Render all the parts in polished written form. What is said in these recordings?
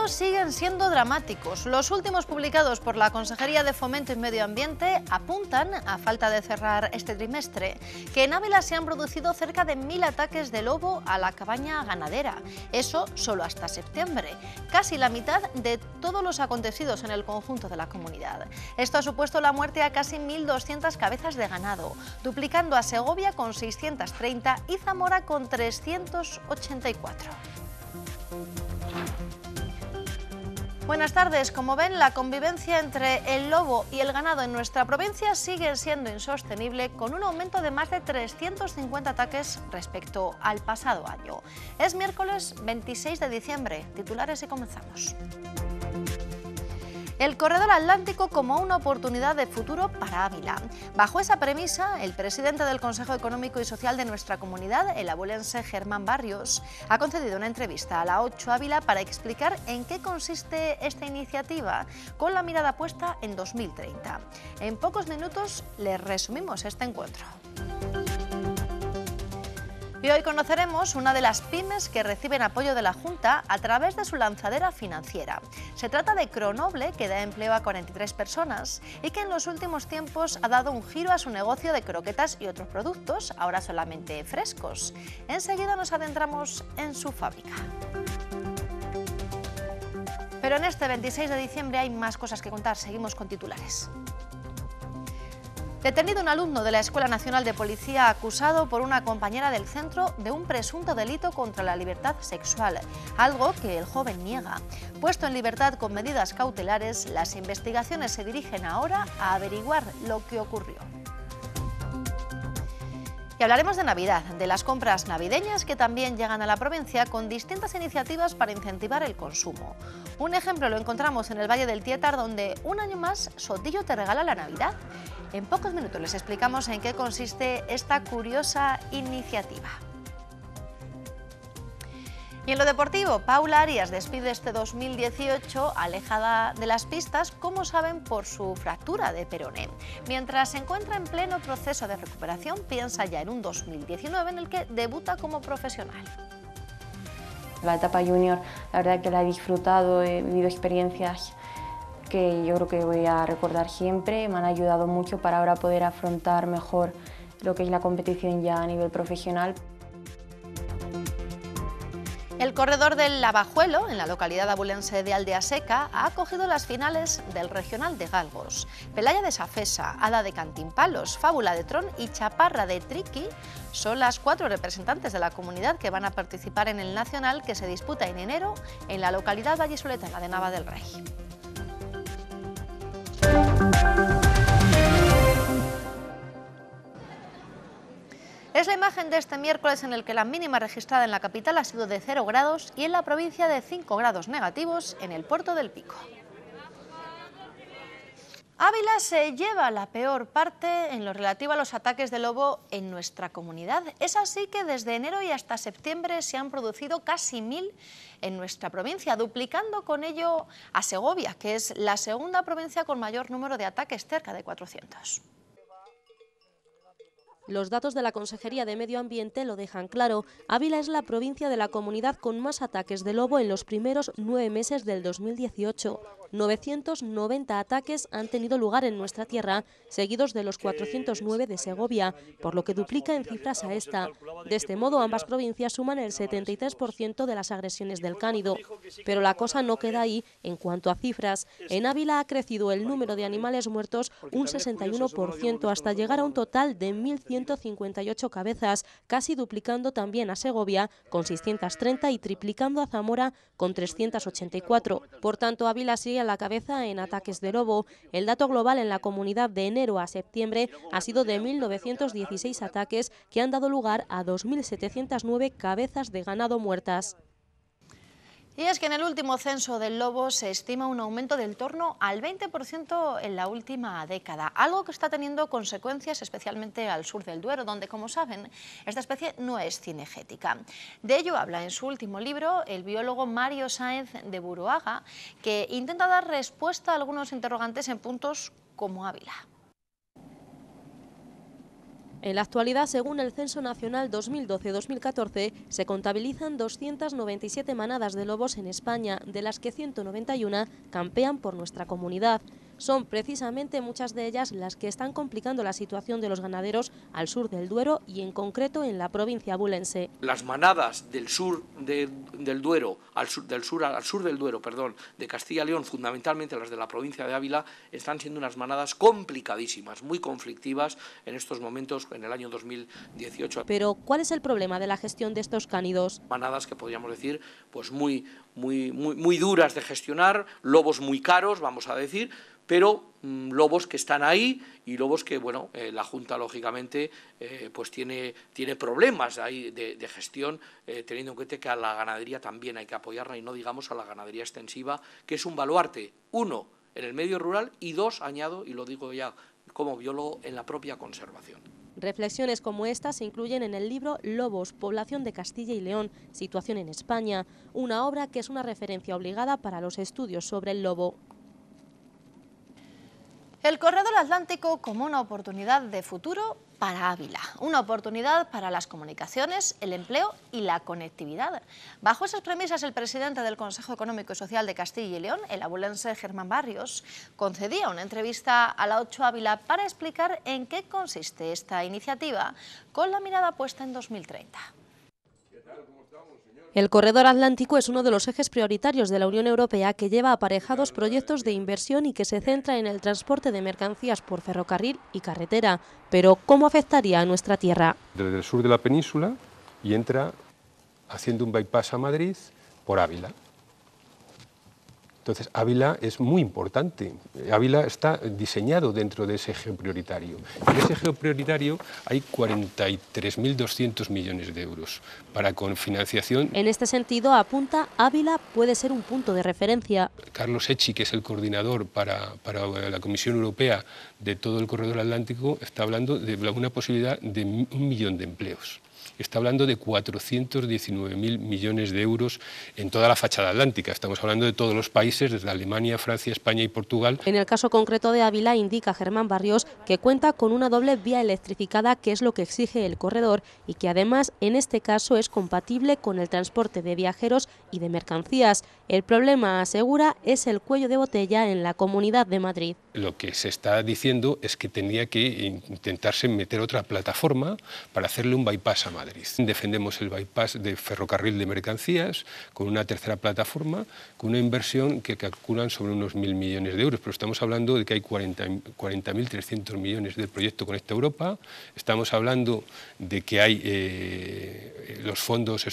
datos siguen siendo dramáticos. Los últimos publicados por la Consejería de Fomento y Medio Ambiente apuntan, a falta de cerrar este trimestre, que en Ávila se han producido cerca de 1000 ataques de lobo a la cabaña ganadera. Eso solo hasta septiembre, casi la mitad de todos los acontecidos en el conjunto de la comunidad. Esto ha supuesto la muerte a casi 1200 cabezas de ganado, duplicando a Segovia con 630 y Zamora con 384. Buenas tardes. Como ven, la convivencia entre el lobo y el ganado en nuestra provincia sigue siendo insostenible, con un aumento de más de 350 ataques respecto al pasado año. Es miércoles 26 de diciembre. Titulares y comenzamos. El corredor atlántico como una oportunidad de futuro para Ávila. Bajo esa premisa, el presidente del Consejo Económico y Social de nuestra comunidad, el abulense Germán Barrios, ha concedido una entrevista a la 8 Ávila para explicar en qué consiste esta iniciativa, con la mirada puesta en 2030. En pocos minutos les resumimos este encuentro. Y hoy conoceremos una de las pymes que reciben apoyo de la Junta a través de su lanzadera financiera. Se trata de Cronoble, que da empleo a 43 personas y que en los últimos tiempos ha dado un giro a su negocio de croquetas y otros productos, ahora solamente frescos. Enseguida nos adentramos en su fábrica. Pero en este 26 de diciembre hay más cosas que contar. Seguimos con titulares. Detenido un alumno de la Escuela Nacional de Policía acusado por una compañera del centro de un presunto delito contra la libertad sexual, algo que el joven niega. Puesto en libertad con medidas cautelares, las investigaciones se dirigen ahora a averiguar lo que ocurrió. Y hablaremos de Navidad, de las compras navideñas que también llegan a la provincia con distintas iniciativas para incentivar el consumo. Un ejemplo lo encontramos en el Valle del Tietar, donde un año más Sotillo te regala la Navidad. En pocos minutos les explicamos en qué consiste esta curiosa iniciativa. Y en lo deportivo, Paula Arias despide este 2018 alejada de las pistas, como saben, por su fractura de peroné. Mientras se encuentra en pleno proceso de recuperación, piensa ya en un 2019 en el que debuta como profesional. La etapa junior, la verdad que la he disfrutado, he vivido experiencias que yo creo que voy a recordar siempre, me han ayudado mucho para ahora poder afrontar mejor lo que es la competición ya a nivel profesional. El corredor del Lavajuelo, en la localidad abulense de Aldea Seca, ha acogido las finales del Regional de Galgos. Pelaya de Safesa, Hada de Cantimpalos, Fábula de Tron y Chaparra de Triqui son las 4 representantes de la comunidad que van a participar en el Nacional, que se disputa en enero en la localidad vallisoletana de Nava del Rey. Es la imagen de este miércoles en el que la mínima registrada en la capital ha sido de 0 grados y en la provincia de 5 grados negativos en el puerto del Pico. Ávila se lleva la peor parte en lo relativo a los ataques de lobo en nuestra comunidad. Es así que desde enero y hasta septiembre se han producido casi 1000 en nuestra provincia, duplicando con ello a Segovia, que es la segunda provincia con mayor número de ataques, cerca de 400. Los datos de la Consejería de Medio Ambiente lo dejan claro. Ávila es la provincia de la comunidad con más ataques de lobo en los primeros 9 meses del 2018. 990 ataques han tenido lugar en nuestra tierra, seguidos de los 409 de Segovia, por lo que duplica en cifras a esta. De este modo, ambas provincias suman el 73% de las agresiones del cánido. Pero la cosa no queda ahí en cuanto a cifras. En Ávila ha crecido el número de animales muertos un 61% hasta llegar a un total de 1158 cabezas, casi duplicando también a Segovia con 630 y triplicando a Zamora con 384. Por tanto, Ávila sigue a la cabeza en ataques de lobo. El dato global en la comunidad de enero a septiembre ha sido de 1916 ataques que han dado lugar a 2709 cabezas de ganado muertas. Y es que en el último censo del lobo se estima un aumento del torno al 20% en la última década, algo que está teniendo consecuencias especialmente al sur del Duero, donde, como saben, esta especie no es cinegética. De ello habla en su último libro el biólogo Mario Sáenz de Buruaga, que intenta dar respuesta a algunos interrogantes en puntos como Ávila. En la actualidad, según el Censo Nacional 2012-2014, se contabilizan 297 manadas de lobos en España, de las que 191 campean por nuestra comunidad. Son precisamente muchas de ellas las que están complicando la situación de los ganaderos al sur del Duero y en concreto en la provincia abulense. Las manadas del sur del Duero, al sur del Duero, perdón, de Castilla y León, fundamentalmente las de la provincia de Ávila, están siendo unas manadas complicadísimas, muy conflictivas en estos momentos, en el año 2018. Pero, ¿cuál es el problema de la gestión de estos cánidos? Manadas que podríamos decir, pues muy duras de gestionar, lobos muy caros, vamos a decir, pero lobos que están ahí y lobos que, bueno, la Junta, lógicamente, pues tiene problemas ahí de gestión, teniendo en cuenta que a la ganadería también hay que apoyarla y no digamos a la ganadería extensiva, que es un baluarte, uno, en el medio rural y dos, añado, y lo digo ya como biólogo, en la propia conservación. Reflexiones como esta se incluyen en el libro Lobos, población de Castilla y León, situación en España, una obra que es una referencia obligada para los estudios sobre el lobo. El corredor atlántico como una oportunidad de futuro para Ávila, una oportunidad para las comunicaciones, el empleo y la conectividad. Bajo esas premisas, el presidente del Consejo Económico y Social de Castilla y León, el abulense Germán Barrios, concedía una entrevista a la 8 Ávila para explicar en qué consiste esta iniciativa, con la mirada puesta en 2030. El corredor atlántico es uno de los ejes prioritarios de la Unión Europea que lleva aparejados proyectos de inversión y que se centra en el transporte de mercancías por ferrocarril y carretera. Pero, ¿cómo afectaría a nuestra tierra? Desde el sur de la península y entra haciendo un bypass a Madrid por Ávila. Entonces, Ávila es muy importante. Ávila está diseñado dentro de ese eje prioritario. En ese eje prioritario hay 43.200 millones de euros para con financiación. En este sentido, apunta, Ávila puede ser un punto de referencia. Carlos Echi, que es el coordinador para la Comisión Europea de todo el corredor atlántico, está hablando de una posibilidad de 1 millón de empleos. Está hablando de 419.000 millones de euros en toda la fachada atlántica. Estamos hablando de todos los países, desde Alemania, Francia, España y Portugal. En el caso concreto de Ávila, indica Germán Barrios que cuenta con una doble vía electrificada, que es lo que exige el corredor, y que además en este caso es compatible con el transporte de viajeros y de mercancías. El problema, asegura, es el cuello de botella en la Comunidad de Madrid. Lo que se está diciendo es que tendría que intentarse meter otra plataforma para hacerle un bypass a Madrid. Defendemos el bypass de ferrocarril de mercancías con una tercera plataforma, con una inversión que calculan sobre unos 1.000 millones de euros, pero estamos hablando de que hay 40.300 millones del proyecto Conecta Europa, estamos hablando de que hay los fondos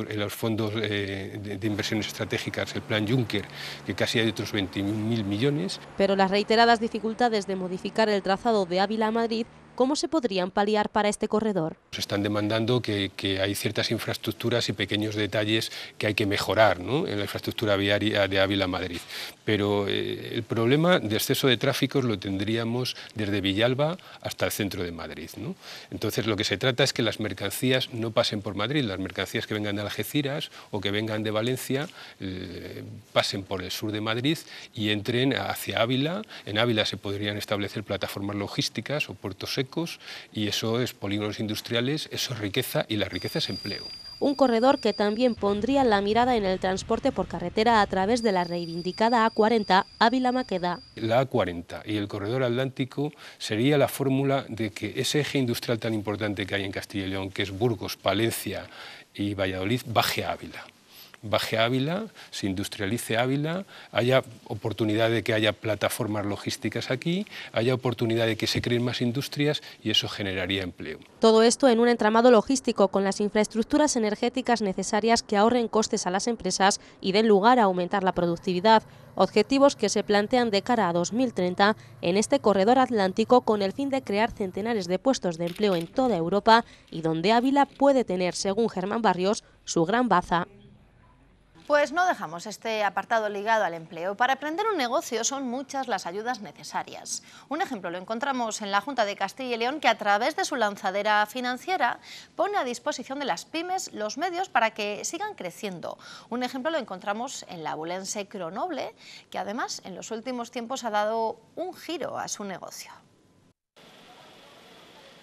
de inversiones estratégicas, el plan Juncker, que casi hay otros 21.000 millones. Pero las reiteradas dificultades de modificar el trazado de Ávila a Madrid, ¿cómo se podrían paliar para este corredor? Se están demandando que hay ciertas infraestructuras y pequeños detalles que hay que mejorar, ¿no?, en la infraestructura viaria de Ávila a Madrid. Pero el problema de exceso de tráfico lo tendríamos desde Villalba hasta el centro de Madrid, ¿no? Entonces lo que se trata es que las mercancías no pasen por Madrid, las mercancías que vengan de Algeciras o que vengan de Valencia pasen por el sur de Madrid y entren hacia Ávila. En Ávila se podrían establecer plataformas logísticas o puertos secos, y eso es polígonos industriales, eso es riqueza, y la riqueza es empleo. Un corredor que también pondría la mirada en el transporte por carretera a través de la reivindicada A40 Ávila-Maqueda. La A40 y el corredor atlántico sería la fórmula de que ese eje industrial tan importante que hay en Castilla y León, que es Burgos, Palencia y Valladolid, baje a Ávila. Baje a Ávila, se industrialice Ávila, haya oportunidad de que haya plataformas logísticas aquí, haya oportunidad de que se creen más industrias, y eso generaría empleo. Todo esto en un entramado logístico con las infraestructuras energéticas necesarias que ahorren costes a las empresas y den lugar a aumentar la productividad. Objetivos que se plantean de cara a 2030 en este corredor atlántico, con el fin de crear centenares de puestos de empleo en toda Europa, y donde Ávila puede tener, según Germán Barrios, su gran baza. Pues no dejamos este apartado ligado al empleo. Para emprender un negocio son muchas las ayudas necesarias. Un ejemplo lo encontramos en la Junta de Castilla y León, que a través de su lanzadera financiera pone a disposición de las pymes los medios para que sigan creciendo. Un ejemplo lo encontramos en la abulense Cronoble, que además en los últimos tiempos ha dado un giro a su negocio.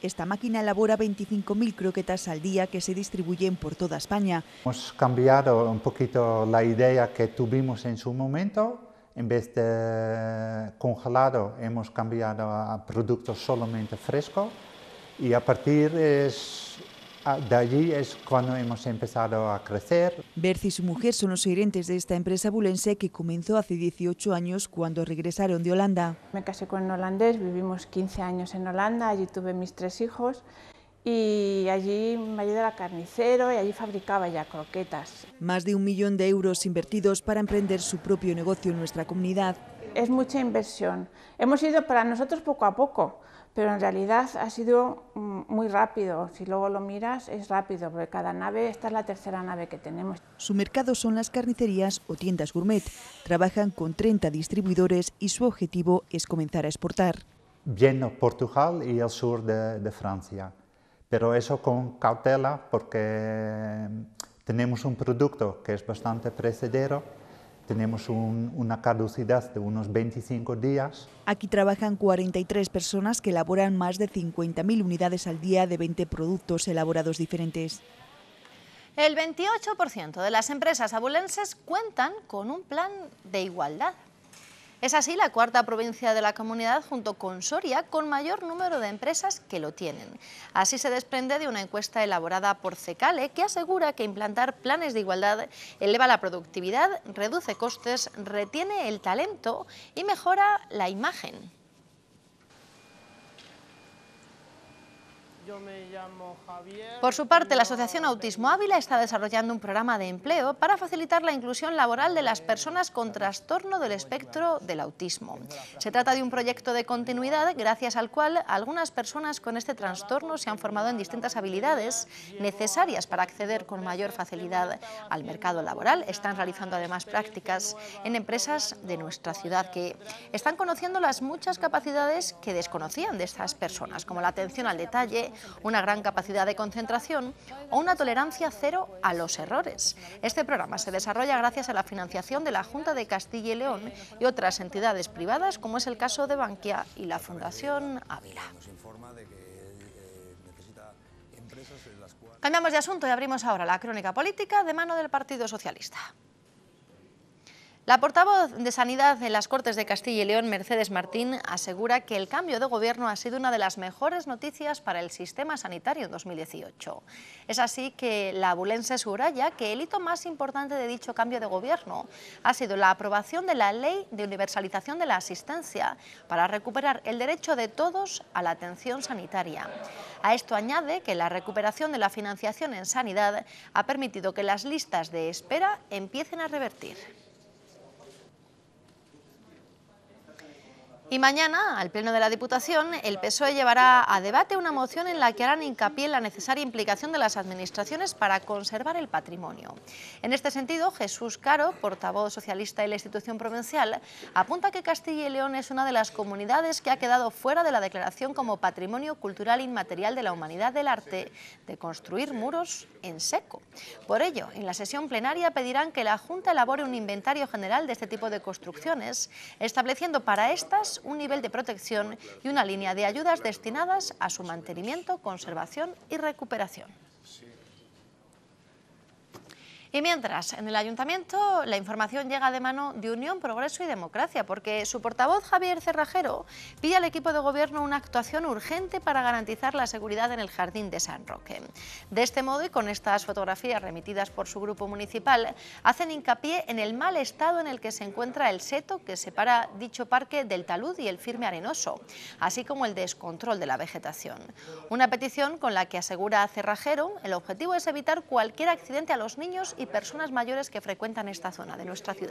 Esta máquina elabora 25.000 croquetas al día que se distribuyen por toda España. Hemos cambiado un poquito la idea que tuvimos en su momento. En vez de congelado, hemos cambiado a productos solamente frescos y a partir de allí es cuando hemos empezado a crecer. Berz y su mujer son los gerentes de esta empresa abulense que comenzó hace 18 años cuando regresaron de Holanda. Me casé con un holandés, vivimos 15 años en Holanda, allí tuve mis 3 hijos. Y allí mi marido era carnicero y allí fabricaba ya croquetas. Más de 1 millón de euros invertidos para emprender su propio negocio en nuestra comunidad. Es mucha inversión. Hemos ido para nosotros poco a poco, pero en realidad ha sido muy rápido. Si luego lo miras, es rápido, porque cada nave, esta es la tercera nave que tenemos. Su mercado son las carnicerías o tiendas gourmet. Trabajan con 30 distribuidores y su objetivo es comenzar a exportar. Viendo Portugal y el sur de Francia. Pero eso con cautela porque tenemos un producto que es bastante perecedero, tenemos una caducidad de unos 25 días. Aquí trabajan 43 personas que elaboran más de 50.000 unidades al día de 20 productos elaborados diferentes. El 28% de las empresas abulenses cuentan con un plan de igualdad. Es así la cuarta provincia de la comunidad, junto con Soria, con mayor número de empresas que lo tienen. Así se desprende de una encuesta elaborada por CECALE que asegura que implantar planes de igualdad eleva la productividad, reduce costes, retiene el talento y mejora la imagen. Yo me llamo Javier. Por su parte, la Asociación Autismo Ávila está desarrollando un programa de empleo para facilitar la inclusión laboral de las personas con trastorno del espectro del autismo. Se trata de un proyecto de continuidad gracias al cual algunas personas con este trastorno se han formado en distintas habilidades necesarias para acceder con mayor facilidad al mercado laboral. Están realizando además prácticas en empresas de nuestra ciudad que están conociendo las muchas capacidades que desconocían de estas personas, como la atención al detalle, una gran capacidad de concentración o una tolerancia cero a los errores. Este programa se desarrolla gracias a la financiación de la Junta de Castilla y León y otras entidades privadas, como es el caso de Bankia y la Fundación Ávila. Cambiamos de asunto y abrimos ahora la crónica política de mano del Partido Socialista. La portavoz de Sanidad en las Cortes de Castilla y León, Mercedes Martín, asegura que el cambio de gobierno ha sido una de las mejores noticias para el sistema sanitario en 2018. Es así que la abulense subraya que el hito más importante de dicho cambio de gobierno ha sido la aprobación de la Ley de Universalización de la Asistencia para recuperar el derecho de todos a la atención sanitaria. A esto añade que la recuperación de la financiación en sanidad ha permitido que las listas de espera empiecen a revertir. Y mañana, al Pleno de la Diputación, el PSOE llevará a debate una moción en la que harán hincapié en la necesaria implicación de las administraciones para conservar el patrimonio. En este sentido, Jesús Caro, portavoz socialista de la institución provincial, apunta que Castilla y León es una de las comunidades que ha quedado fuera de la declaración como Patrimonio Cultural Inmaterial de la Humanidad del Arte de construir muros en seco. Por ello, en la sesión plenaria pedirán que la Junta elabore un inventario general de este tipo de construcciones, estableciendo para estas un nivel de protección y una línea de ayudas destinadas a su mantenimiento, conservación y recuperación. Y mientras, en el Ayuntamiento, la información llega de mano de Unión, Progreso y Democracia, porque su portavoz, Javier Cerrajero, pide al equipo de gobierno una actuación urgente para garantizar la seguridad en el Jardín de San Roque. De este modo, y con estas fotografías remitidas por su grupo municipal, hacen hincapié en el mal estado en el que se encuentra el seto que separa dicho parque del talud y el firme arenoso, así como el descontrol de la vegetación. Una petición con la que asegura Cerrajero, el objetivo es evitar cualquier accidente a los niños y personas mayores que frecuentan esta zona de nuestra ciudad.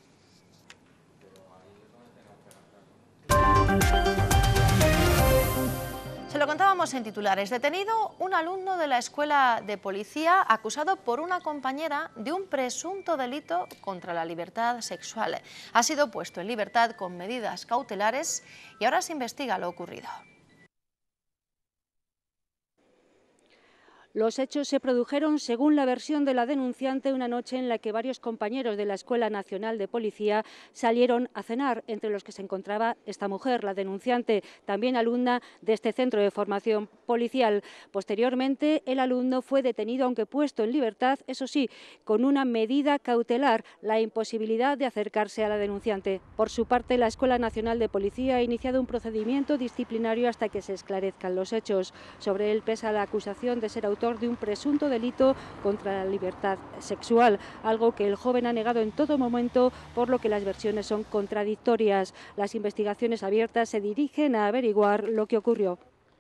Se lo contábamos en titulares. Detenido un alumno de la escuela de policía acusado por una compañera de un presunto delito contra la libertad sexual. Ha sido puesto en libertad con medidas cautelares y ahora se investiga lo ocurrido. Los hechos se produjeron, según la versión de la denunciante, una noche en la que varios compañeros de la Escuela Nacional de Policía salieron a cenar, entre los que se encontraba esta mujer, la denunciante, también alumna de este centro de formación policial. Posteriormente, el alumno fue detenido, aunque puesto en libertad, eso sí, con una medida cautelar, la imposibilidad de acercarse a la denunciante. Por su parte, la Escuela Nacional de Policía ha iniciado un procedimiento disciplinario hasta que se esclarezcan los hechos. Sobre él pesa la acusación de ser autor de un presunto delito contra la libertad sexual, algo que el joven ha negado en todo momento, por lo que las versiones son contradictorias. Las investigaciones abiertas se dirigen a averiguar lo que ocurrió.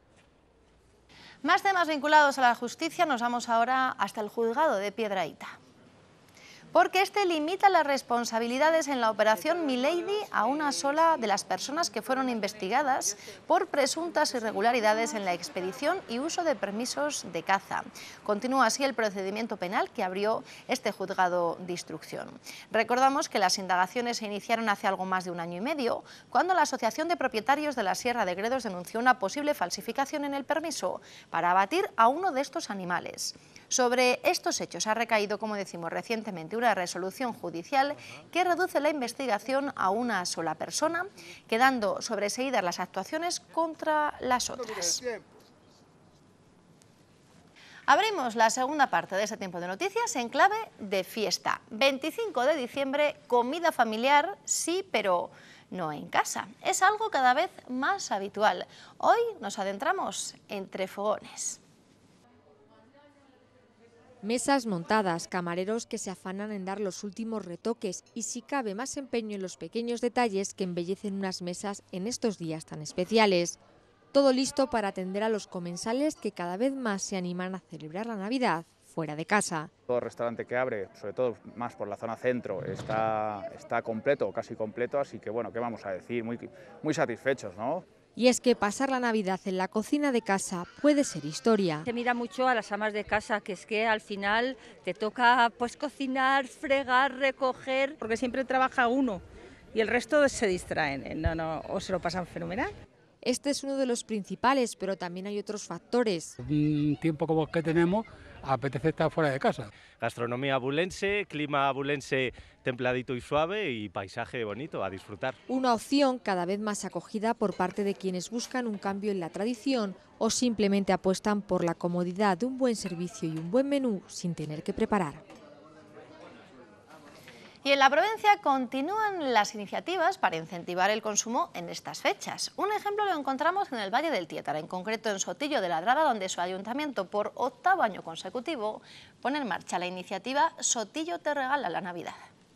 Más temas vinculados a la justicia, nos vamos ahora hasta el juzgado de Piedrahita. Porque este limita las responsabilidades en la operación Milady a una sola de las personas que fueron investigadas por presuntas irregularidades en la expedición y uso de permisos de caza. Continúa así el procedimiento penal que abrió este juzgado de instrucción. Recordamos que las indagaciones se iniciaron hace algo más de un año y medio, cuando la Asociación de Propietarios de la Sierra de Gredos denunció una posible falsificación en el permiso para abatir a uno de estos animales. Sobre estos hechos ha recaído, como decimos recientemente, una resolución judicial que reduce la investigación a una sola persona, quedando sobreseídas las actuaciones contra las otras. Abrimos la segunda parte de este tiempo de noticias en clave de fiesta. 25 de diciembre, comida familiar, sí, pero no en casa. Es algo cada vez más habitual. Hoy nos adentramos entre fogones. Mesas montadas, camareros que se afanan en dar los últimos retoques y, si cabe, más empeño en los pequeños detalles que embellecen unas mesas en estos días tan especiales. Todo listo para atender a los comensales que cada vez más se animan a celebrar la Navidad fuera de casa. Todo restaurante que abre, sobre todo más por la zona centro, está completo, casi completo, así que bueno, ¿qué vamos a decir? Muy satisfechos, ¿no? Y es que pasar la Navidad en la cocina de casa puede ser historia. Se mira mucho a las amas de casa, que es que al final te toca pues cocinar, fregar, recoger. Porque siempre trabaja uno y el resto se distraen, o se lo pasan fenomenal. Este es uno de los principales, pero también hay otros factores. Un tiempo como el que tenemos, apetece estar fuera de casa. Gastronomía abulense, clima abulense templadito y suave y paisaje bonito a disfrutar. Una opción cada vez más acogida por parte de quienes buscan un cambio en la tradición o simplemente apuestan por la comodidad de un buen servicio y un buen menú sin tener que preparar. Y en la provincia continúan las iniciativas para incentivar el consumo en estas fechas. Un ejemplo lo encontramos en el Valle del Tiétara, en concreto en Sotillo de Ladrada, donde su ayuntamiento por 8º año consecutivo pone en marcha la iniciativa Sotillo te regala la Navidad.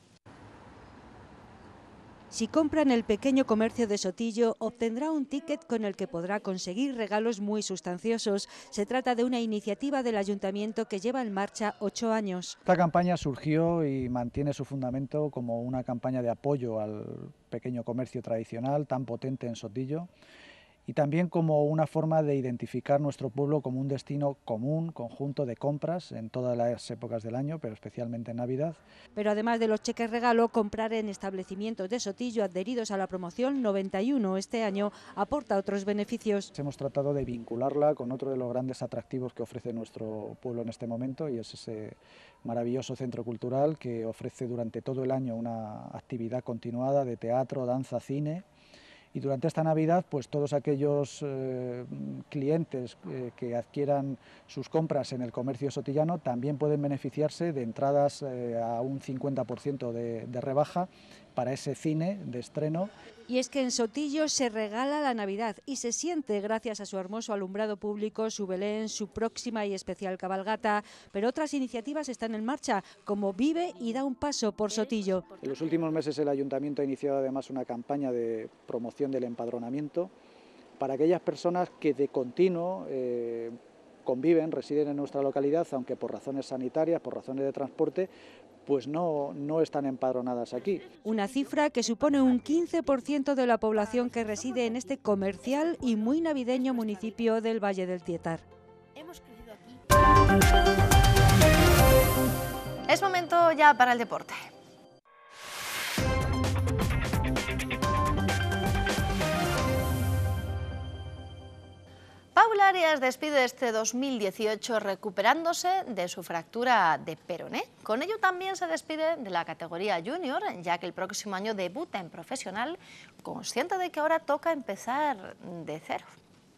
Si compra en el pequeño comercio de Sotillo, obtendrá un ticket con el que podrá conseguir regalos muy sustanciosos. Se trata de una iniciativa del ayuntamiento que lleva en marcha 8 años. Esta campaña surgió y mantiene su fundamento como una campaña de apoyo al pequeño comercio tradicional tan potente en Sotillo, y también como una forma de identificar nuestro pueblo como un destino común, conjunto de compras en todas las épocas del año, pero especialmente en Navidad. Pero además de los cheques regalo, comprar en establecimientos de Sotillo adheridos a la promoción 91 este año aporta otros beneficios. Hemos tratado de vincularla con otro de los grandes atractivos que ofrece nuestro pueblo en este momento, y es ese maravilloso centro cultural que ofrece durante todo el año una actividad continuada de teatro, danza, cine. Y durante esta Navidad, pues todos aquellos clientes que adquieran sus compras en el comercio sotillano también pueden beneficiarse de entradas a un 50% de rebaja para ese cine de estreno. Y es que en Sotillo se regala la Navidad y se siente gracias a su hermoso alumbrado público, su Belén, su próxima y especial cabalgata, pero otras iniciativas están en marcha, como Vive y da un paso por Sotillo. En los últimos meses el Ayuntamiento ha iniciado además una campaña de promoción del empadronamiento para aquellas personas que de continuo conviven, residen en nuestra localidad, aunque por razones sanitarias, por razones de transporte, pues no están empadronadas aquí. Una cifra que supone un 15% de la población que reside en este comercial y muy navideño municipio del Valle del Tiétar. Es momento ya para el deporte. Paula Paula Arias despide este 2018 recuperándose de su fractura de peroné. Con ello también se despide de la categoría junior, ya que el próximo año debuta en profesional, consciente de que ahora toca empezar de cero.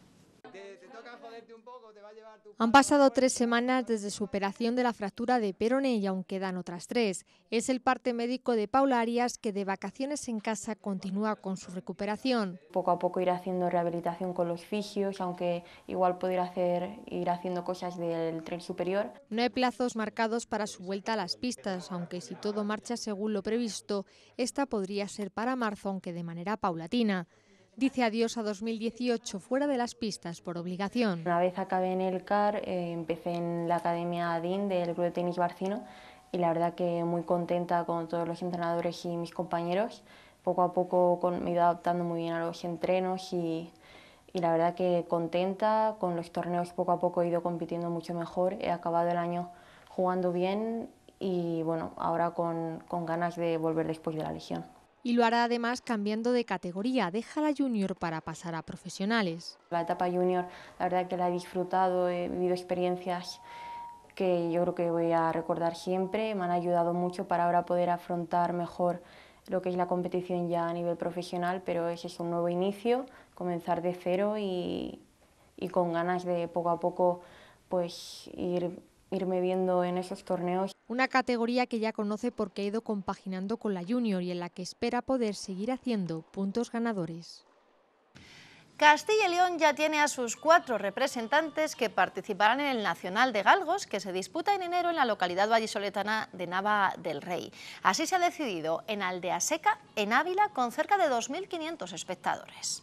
Han pasado 3 semanas desde su operación de la fractura de peroné y aún quedan otras 3. Es el parte médico de Paula Arias, que de vacaciones en casa continúa con su recuperación. Poco a poco ir haciendo rehabilitación con los fisios, aunque igual puedo ir haciendo cosas del tren superior. No hay plazos marcados para su vuelta a las pistas, aunque si todo marcha según lo previsto, esta podría ser para marzo, aunque de manera paulatina. Dice adiós a 2018 fuera de las pistas por obligación. Una vez acabé en el CAR, empecé en la Academia DIN del Club de Tenis Barcino y la verdad que muy contenta con todos los entrenadores y mis compañeros. Poco a poco me he ido adaptando muy bien a los entrenos y la verdad que contenta. Con los torneos poco a poco he ido compitiendo mucho mejor. He acabado el año jugando bien y bueno, ahora con ganas de volver después de la lesión. Y lo hará además cambiando de categoría, deja la junior para pasar a profesionales. La etapa junior, la verdad que la he disfrutado, he vivido experiencias que yo creo que voy a recordar siempre, me han ayudado mucho para ahora poder afrontar mejor lo que es la competición ya a nivel profesional, pero ese es un nuevo inicio, comenzar de cero y con ganas de poco a poco pues irme viendo en esos torneos. Una categoría que ya conoce porque ha ido compaginando con la junior y en la que espera poder seguir haciendo puntos ganadores. Castilla y León ya tiene a sus 4 representantes que participarán en el Nacional de Galgos, que se disputa en enero en la localidad vallisoletana de Nava del Rey. Así se ha decidido en Aldea Seca, en Ávila, con cerca de 2.500 espectadores.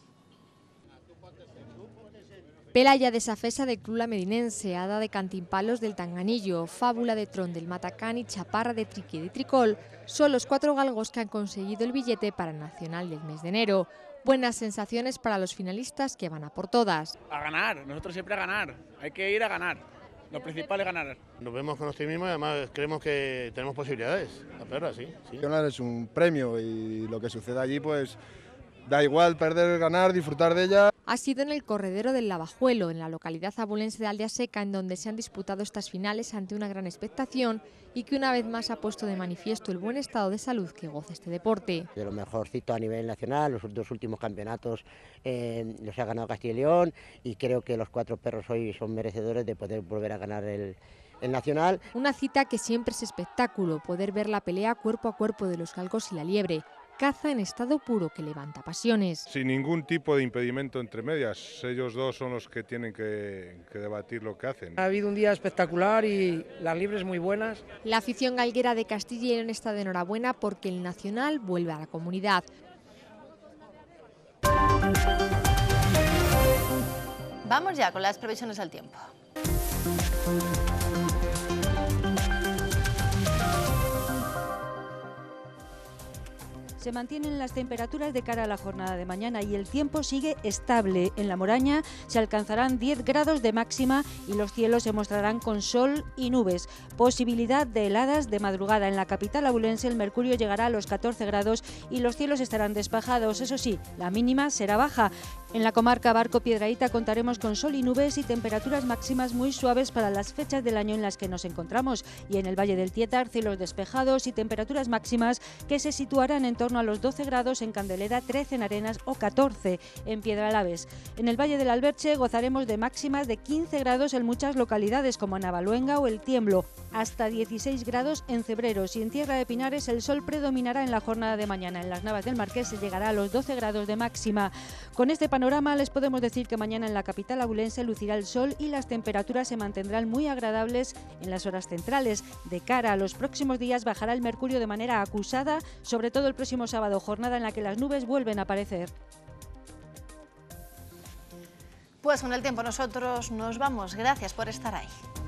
Pelaya de Safesa del Club Medinense, Hada de Cantimpalos del Tanganillo, Fábula de Tron del Matacán y Chaparra de Triqui de Tricol son los 4 galgos que han conseguido el billete para el Nacional del mes de enero. Buenas sensaciones para los finalistas que van a por todas. A ganar, nosotros siempre a ganar, hay que ir a ganar, lo principal es ganar. Nos vemos con optimismo y además creemos que tenemos posibilidades, la verdad, sí. Es un premio y lo que suceda allí pues da igual perder, ganar, disfrutar de ella. Ha sido en el corredero del Lavajuelo, en la localidad abulense de Aldea Seca, en donde se han disputado estas finales ante una gran expectación y que una vez más ha puesto de manifiesto el buen estado de salud que goza este deporte. De lo mejorcito a nivel nacional, los 2 últimos campeonatos los ha ganado Castilla y León y creo que los 4 perros hoy son merecedores de poder volver a ganar el nacional. Una cita que siempre es espectáculo, poder ver la pelea cuerpo a cuerpo de los galgos y la liebre. Caza en estado puro que levanta pasiones. Sin ningún tipo de impedimento entre medias, ellos dos son los que tienen que debatir lo que hacen. Ha habido un día espectacular y las liebres muy buenas. La afición galguera de Castilla y León está de enhorabuena porque el Nacional vuelve a la comunidad. Vamos ya con las previsiones del tiempo. Se mantienen las temperaturas de cara a la jornada de mañana y el tiempo sigue estable. En La Moraña se alcanzarán 10 grados de máxima y los cielos se mostrarán con sol y nubes. Posibilidad de heladas de madrugada. En la capital abulense el mercurio llegará a los 14 grados y los cielos estarán despejados. Eso sí, la mínima será baja. En la comarca Barco-Piedrahita contaremos con sol y nubes y temperaturas máximas muy suaves para las fechas del año en las que nos encontramos. Y en el Valle del Tietar, cielos despejados y temperaturas máximas que se situarán en torno a los 12 grados en Candelera, 13 en Arenas o 14 en Piedralaves. En el Valle del Alberche gozaremos de máximas de 15 grados en muchas localidades como Navaluenga o El Tiemblo, hasta 16 grados en Cebreros y en Tierra de Pinares el sol predominará en la jornada de mañana. En las Navas del Marqués se llegará a los 12 grados de máxima. Con este panorama les podemos decir que mañana en la capital abulense lucirá el sol y las temperaturas se mantendrán muy agradables en las horas centrales. De cara a los próximos días bajará el mercurio de manera acusada, sobre todo el próximo sábado, jornada en la que las nubes vuelven a aparecer. Pues con el tiempo nosotros nos vamos. Gracias por estar ahí.